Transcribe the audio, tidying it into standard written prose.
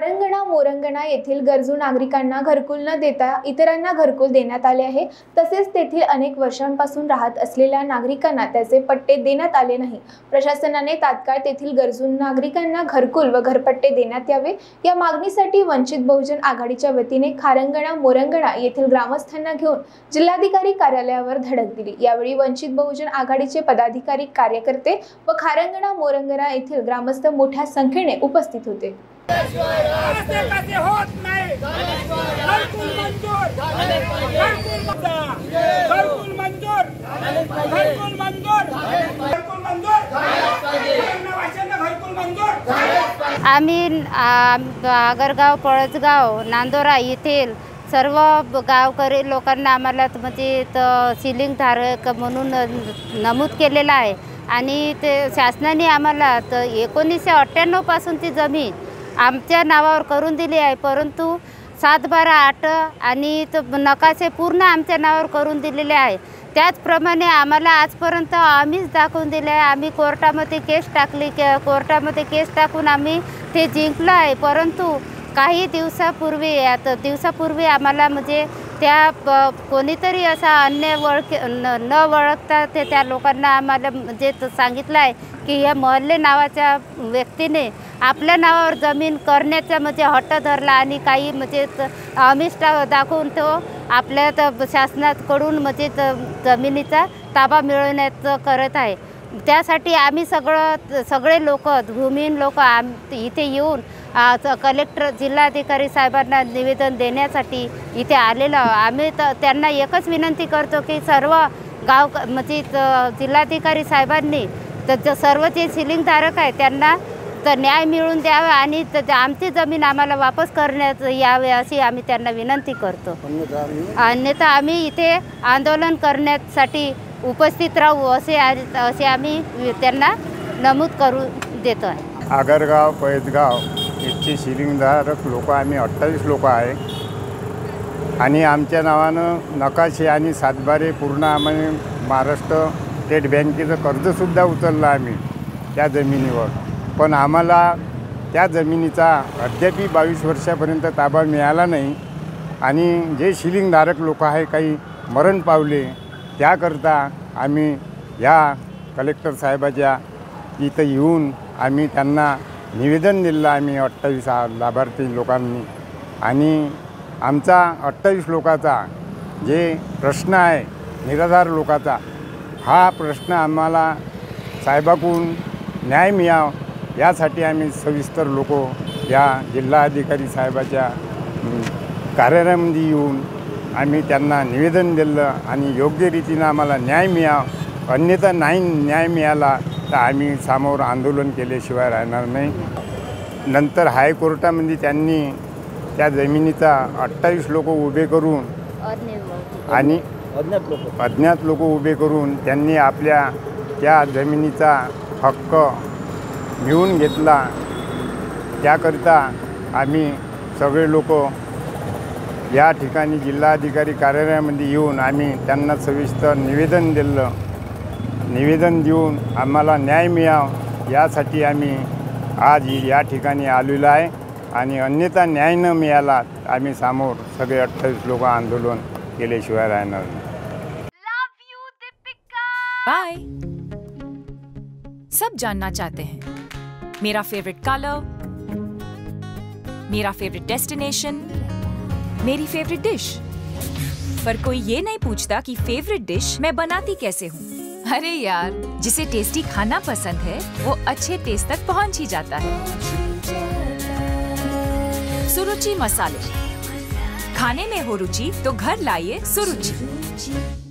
खारंगणा मोरंगणा येथील गरजू नागरिकांना घरकुल न देता इतरांना घरकुल देण्यात आले आहे। तसेच तेथील अनेक वर्षांपासून राहत असलेल्या नागरिकांना त्याचे पट्टे देण्यात आले नाही। प्रशासनाने तात्काळ तेथील गरजू नागरिकांना घरकुल व घरपट्टे देण्यात यावे या मागणीसाठी वंचित बहुजन आघाडीच्या वतीने खारंगणा मोरंगणा येथील ग्रामस्थांना घेऊन जिल्हाधिकारी कार्यालयावर धडक दिली। यावेळी वंचित बहुजन आघाडीचे पदाधिकारी, कार्यकर्ते व खारंगणा मोरंगणा येथील ग्रामस्थ मोठ्या संख्येने उपस्थित होते। आम्ही आगरगाव, पळसगाव, नांदोरा येथील सर्व गावकरी लोकांना आम्हाला म्हणजे सिलिंग धारक म्हणून नमूद केलेला आहे आणि ते शासनाने आम्हाला 1998 पासून ती जमीन आमच्या नावावर करून दिली आहे, परंतु 7/12/8 आणि नकाशे पूर्ण आमच्या नावावर करून दिलेले आहे। त्याचप्रमाणे आम्हाला आजपर्यंत आम्हीच दाखवून दिले आहे। आम्ही कोर्टामध्ये केस टाकली, कोर्टामध्ये केस टाकून आम्ही ते जिंकलो आहे, परंतु काही दिवसापूर्वी आम्हाला म्हणजे त्या कोणीतरी असा अन्य न ओळखता त्या लोकांना आम्हाला म्हणजे सांगितलं आहे की या मोहल्ले नावाच्या व्यक्तीने आपल्या नावावर जमीन करण्याचा म्हणजे हट्ट धरला आणि काही म्हणजे अमिष्ट दाखवून तो आपल्या शासनाकडून म्हणजे जमिनीचा ताबा मिळवण्याचं करत आहे। त्यासाठी आम्ही सगळे लोक, भूमिहीन लोक इथे येऊन कलेक्टर, जिल्हाधिकारी साहेबांना निवेदन देण्यासाठी इथे आलेलो। आम्ही त्यांना एकच विनंती करतो की सर्व गाव म्हणजे जिल्हाधिकारी साहेबांनी सर्व जे सिलिंग धारक आहे त्यांना न्याय मिळवून द्यावा आणि आमची जमीन आम्हाला वापस करण्यात यावे अशी आम्ही त्यांना विनंती करतो। अन्यथा आम्ही इथे आंदोलन करण्यासाठी उपस्थित राहू असे आम्ही त्यांना नमूद करून देतो आहे। आगरगाव, पळसगाव इथचे सिलिंगधारक लोक आम्ही 28 लोक आहे आणि आमच्या नावानं नकाशे आणि 7/12 पूर्ण आम्ही महाराष्ट्र स्टेट बँकेचं कर्जसुद्धा उचललं आम्ही त्या जमिनीवर, पण आम्हाला त्या जमिनीचा अद्याप 22 वर्षापर्यंत ताबा मिळाला नाही आणि जे सिलिंगधारक लोक आहे काही मरण पावले, त्याकरता आम्ही या कलेक्टर साहेबाच्या इथं येऊन आम्ही त्यांना निवेदन दिलं आम्ही 28 लाभार्थी लोकांनी आणि आमचा 28 लोकांचा जे प्रश्न आहे निराधार लोकांचा, हा प्रश्न आम्हाला साहेबाकडून न्याय मिळावा यासाठी आम्ही सविस्तर लोक या जिल्हाधिकारी साहेबाच्या कार्यालयामध्ये येऊन आम्ही त्यांना निवेदन दिलं आणि योग्य रीतीनं आम्हाला न्याय मिळावा, अन्यथा नाही न्याय मिळाला तर आम्ही समोर आंदोलन केल्याशिवाय राहणार नाही। नंतर हायकोर्टामध्ये त्यांनी त्या जमिनीचा 28 लोक उभे करून आणि अज्ञात लोक उभे करून त्यांनी आपल्या त्या जमिनीचा हक्क मिळवून घेतला। त्याकरिता आम्ही सगळे लोक या ठिकाणी जिल्हाधिकारी कार्यालयामध्ये येऊन आम्ही त्यांना सविस्तर निवेदन दिलं। निवेदन देऊन आम्हाला न्याय मिळावा यासाठी आम्ही आज या ठिकाणी आलेलो आहे आणि अन्यथा न्याय न मिळाला आम्ही समोर सगळे 28 लोक आंदोलन केल्याशिवाय राहणार नाही। बाय। सब जानना चाहते हैं मेरा फेवरेट कलर, मेरा फेवरेट डेस्टिनेशन, मेरी फेवरेट डिश, पर कोई ये नहीं पूछता कि फेवरेट डिश मैं बनाती कैसे हूँ। अरे यार, जिसे टेस्टी खाना पसंद है वो अच्छे टेस्ट तक पहुँच ही जाता है। सुरुचि मसाले, खाने में हो रुचि तो घर लाइए सुरुचि।